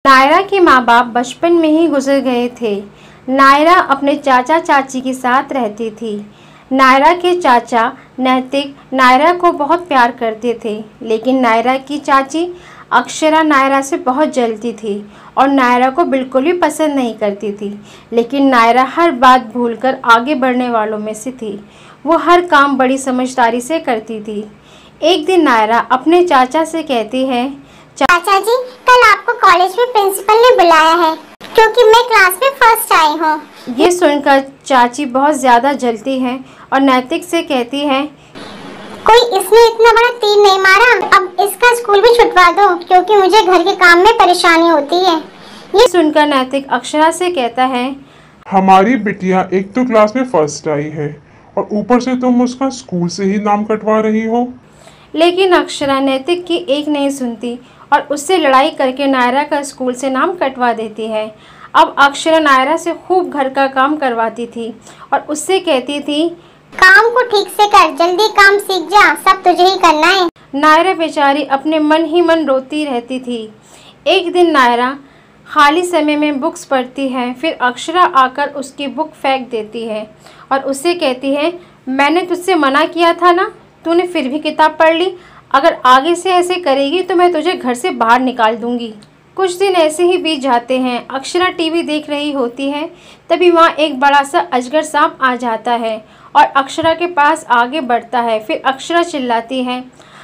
नायरा के माँ बाप बचपन में ही गुजर गए थे। नायरा अपने चाचा चाची के साथ रहती थी। नायरा के चाचा नैतिक नायरा को बहुत प्यार करते थे, लेकिन नायरा की चाची अक्षरा नायरा से बहुत जलती थी और नायरा को बिल्कुल भी पसंद नहीं करती थी। लेकिन नायरा हर बात भूलकर आगे बढ़ने वालों में से थी। वो हर काम बड़ी समझदारी से करती थी। एक दिन नायरा अपने चाचा से कहती है, चाचा जी, कल आपको कॉलेज में प्रिंसिपल ने बुलाया है क्योंकि मैं क्लास में फर्स्ट आई हूँ। ये सुनकर चाची बहुत ज़्यादा जलती है और नैतिक से कहती है, कोई इसने इतना बड़ा तीर नहीं मारा, अब इसका स्कूल भी छुटवा दो क्योंकि मुझे घर के काम में परेशानी होती है। ये सुनकर नैतिक अक्षरा से कहता है, हमारी बिटिया एक तो क्लास में फर्स्ट आई है और ऊपर से तुम उसका स्कूल से ही नाम कटवा रही हो। लेकिन अक्षरा नैतिक की एक नहीं सुनती और उससे लड़ाई करके नायरा का स्कूल से नाम कटवा देती है। अब अक्षरा नायरा से खूब घर का काम करवाती थी और उससे कहती थी, काम को ठीक से कर, जल्दी काम सीख जा, सब तुझे ही करना है। नायरा बेचारी अपने मन ही मन रोती रहती थी। एक दिन नायरा खाली समय में बुक्स पढ़ती है, फिर अक्षरा आकर उसकी बुक फेंक देती है और उससे कहती है, मैंने तुझसे मना किया था ना, तूने फिर भी किताब पढ़ ली। अगर आगे से ऐसे करेगी तो मैं तुझे घर से बाहर निकाल दूंगी। कुछ दिन ऐसे ही बीत जाते हैं। अक्षरा टीवी देख रही होती है, तभी वहाँ एक बड़ा सा अजगर सांप आ जाता है और अक्षरा के पास आगे बढ़ता है। फिर अक्षरा चिल्लाती है,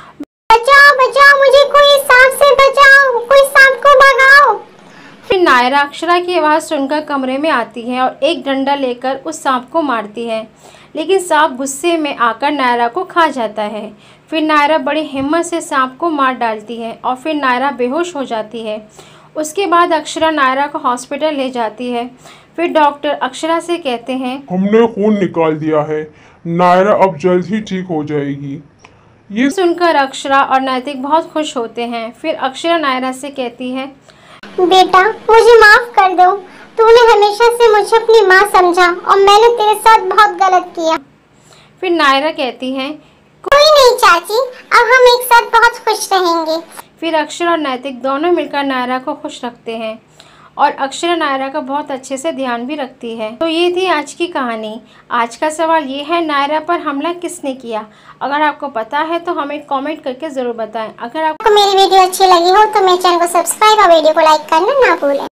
बचाओ बचाओ, मुझे कोई सांप से बचाओ, कोई सांप को भगाओ। फिर नायरा अक्षरा की आवाज़ सुनकर कमरे में आती है और एक डंडा लेकर उस सांप को मारती है, लेकिन सांप गुस्से में आकर नायरा को खा जाता है। फिर नायरा बड़ी हिम्मत से सांप को मार डालती है और फिर नायरा बेहोश हो जाती है। उसके बाद अक्षरा नायरा को हॉस्पिटल ले जाती है। फिर डॉक्टर अक्षरा से कहते हैं, हमने खून निकाल दिया है, नायरा अब जल्द ही ठीक हो जाएगी। ये सुनकर अक्षरा और नैतिक बहुत खुश होते हैं। फिर अक्षरा नायरा से कहती है, बेटा मुझे माफ कर दो, तूने हमेशा से मुझे अपनी माँ समझा और मैंने तेरे साथ बहुत गलत किया। फिर नायरा कहती है, कोई नहीं चाची, अब हम एक साथ बहुत खुश रहेंगे। फिर अक्षरा और नैतिक दोनों मिलकर नायरा को खुश रखते हैं और अक्षरा नायरा का बहुत अच्छे से ध्यान भी रखती है। तो ये थी आज की कहानी। आज का सवाल ये है, नायरा पर हमला किसने किया? अगर आपको पता है तो हमें कमेंट करके ज़रूर बताएं। अगर आपको मेरी वीडियो अच्छी लगी हो तो मेरे चैनल को सब्सक्राइब और वीडियो को लाइक करना ना भूलें।